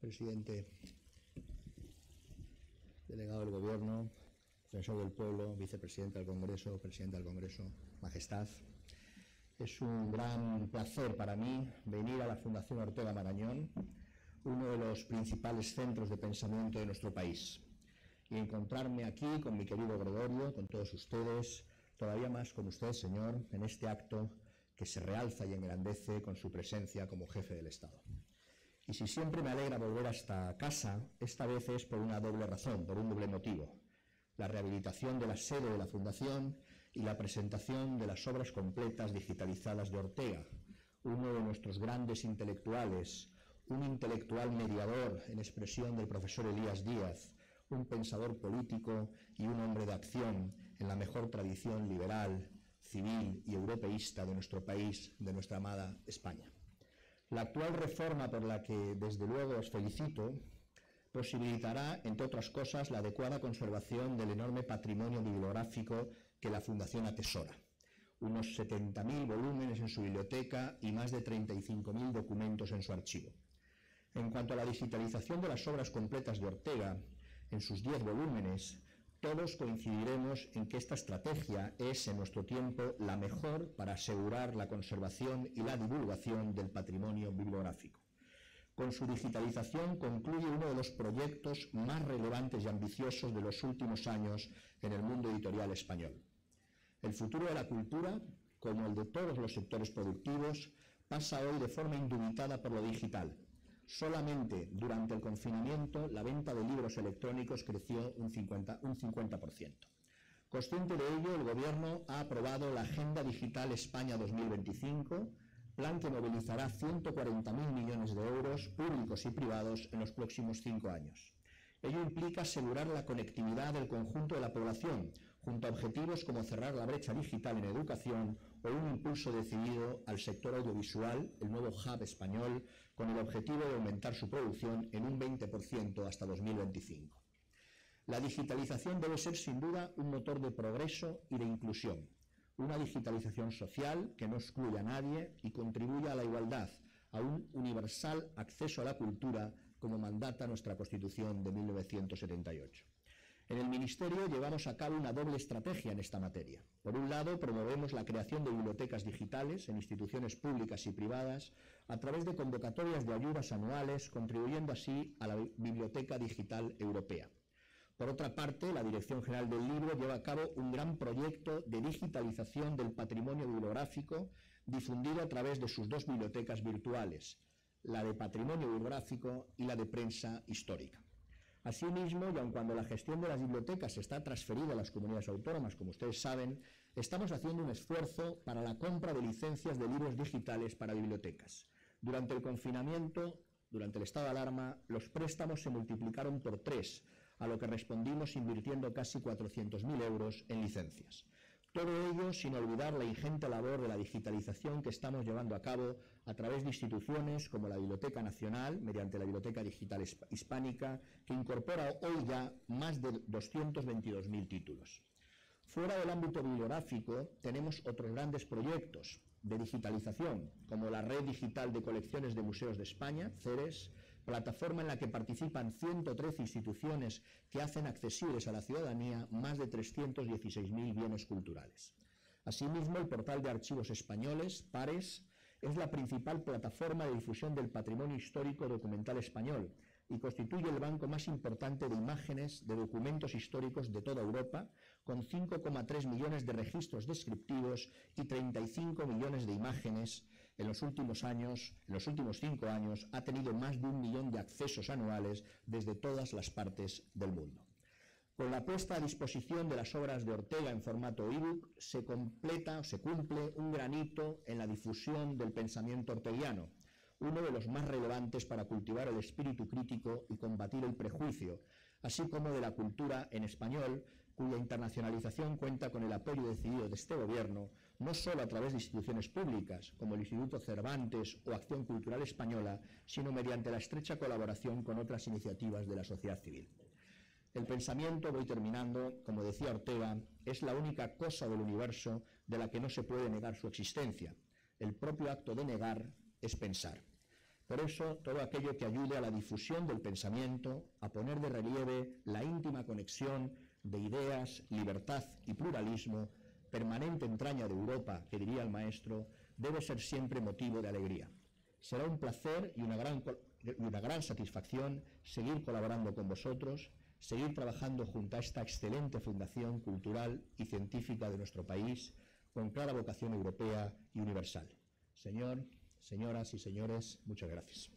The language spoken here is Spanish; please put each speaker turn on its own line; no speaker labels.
presidente, delegado del Gobierno, defensor del pueblo, vicepresidente del Congreso, presidente del Congreso, Majestad. Es un gran placer para mí venir a la Fundación Ortega Marañón, uno de los principales centros de pensamiento de nuestro país, y encontrarme aquí con mi querido Gregorio, con todos ustedes, todavía más con usted, señor, en este acto que se realza y engrandece con su presencia como jefe del Estado. Y si siempre me alegra volver a esta casa, esta vez es por una doble razón, por un doble motivo: la rehabilitación de la sede de la Fundación y la presentación de las obras completas digitalizadas de Ortega, uno de nuestros grandes intelectuales, un intelectual mediador en expresión del profesor Elías Díaz, un pensador político y un hombre de acción en la mejor tradición liberal, civil y europeísta de nuestro país, de nuestra amada España. La actual reforma, por la que desde luego os felicito, posibilitará, entre otras cosas, la adecuada conservación del enorme patrimonio bibliográfico que la Fundación atesora. Unos 70.000 volúmenes en su biblioteca y más de 35.000 documentos en su archivo. En cuanto a la digitalización de las obras completas de Ortega, en sus 10 volúmenes, todos coincidiremos en que esta estrategia es, en nuestro tiempo, la mejor para asegurar la conservación y la divulgación del patrimonio bibliográfico. Con su digitalización concluye uno de los proyectos más relevantes y ambiciosos de los últimos años en el mundo editorial español. El futuro de la cultura, como el de todos los sectores productivos, pasa hoy de forma indubitada por lo digital. Solamente durante el confinamiento la venta de libros electrónicos creció un 50%. Consciente de ello, el Gobierno ha aprobado la Agenda Digital España 2025, plan que movilizará 140.000 millones de euros públicos y privados en los próximos 5 años. Ello implica asegurar la conectividad del conjunto de la población, junto a objetivos como cerrar la brecha digital en educación o un impulso decidido al sector audiovisual, el nuevo hub español, con el objetivo de aumentar su producción en un 20% hasta 2025. La digitalización debe ser sin duda un motor de progreso y de inclusión, una digitalización social que no excluya a nadie y contribuya a la igualdad, a un universal acceso a la cultura, como mandata nuestra Constitución de 1978. En el Ministerio llevamos a cabo una doble estrategia en esta materia. Por un lado, promovemos la creación de bibliotecas digitales en instituciones públicas y privadas a través de convocatorias de ayudas anuales, contribuyendo así a la Biblioteca Digital Europea. Por otra parte, la Dirección General del Libro lleva a cabo un gran proyecto de digitalización del patrimonio bibliográfico difundido a través de sus 2 bibliotecas virtuales, la de patrimonio bibliográfico y la de prensa histórica. Asimismo, y aun cuando la gestión de las bibliotecas está transferida a las comunidades autónomas, como ustedes saben, estamos haciendo un esfuerzo para la compra de licencias de libros digitales para bibliotecas. Durante el confinamiento, durante el estado de alarma, los préstamos se multiplicaron por 3, a lo que respondimos invirtiendo casi 400.000 euros en licencias. Todo ello sin olvidar la ingente labor de la digitalización que estamos llevando a cabo a través de instituciones como la Biblioteca Nacional, mediante la Biblioteca Digital Hispánica, que incorpora hoy ya más de 222.000 títulos. Fuera del ámbito bibliográfico tenemos otros grandes proyectos de digitalización, como la Red Digital de Colecciones de Museos de España, CERES, plataforma en la que participan 113 instituciones que hacen accesibles a la ciudadanía más de 316.000 bienes culturales. Asimismo, el portal de archivos españoles, PARES, es la principal plataforma de difusión del patrimonio histórico documental español y constituye el banco más importante de imágenes de documentos históricos de toda Europa, con 5,3 millones de registros descriptivos y 35 millones de imágenes. En los últimos 5 años, ha tenido más de 1 millón de accesos anuales desde todas las partes del mundo. Con la puesta a disposición de las obras de Ortega en formato ebook, se cumple un gran hito en la difusión del pensamiento orteguiano, uno de los más relevantes para cultivar el espíritu crítico y combatir el prejuicio, así como de la cultura en español, cuya internacionalización cuenta con el apoyo decidido de este Gobierno, no solo a través de instituciones públicas, como el Instituto Cervantes o Acción Cultural Española, sino mediante la estrecha colaboración con otras iniciativas de la sociedad civil. El pensamiento, voy terminando, como decía Ortega, es la única cosa del universo de la que no se puede negar su existencia. El propio acto de negar es pensar. Por eso, todo aquello que ayude a la difusión del pensamiento, a poner de relieve la íntima conexión de ideas, libertad y pluralismo, permanente entraña de Europa, que diría el maestro, debe ser siempre motivo de alegría. Será un placer y una gran satisfacción seguir colaborando con vosotros, seguir trabajando junto a esta excelente fundación cultural y científica de nuestro país, con clara vocación europea y universal. Señoras y señores, muchas gracias.